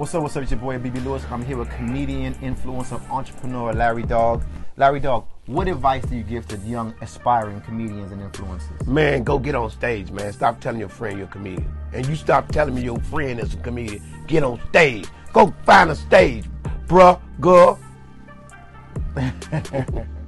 What's up, it's your boy BB Lewis. I'm here with comedian, influencer, entrepreneur Larry Dog. Larry Dog, what advice do you give to young, aspiring comedians and influencers? Man, go get on stage, man. Stop telling your friend you're a comedian. And you stop telling me your friend is a comedian. Get on stage. Go find a stage, bruh, girl.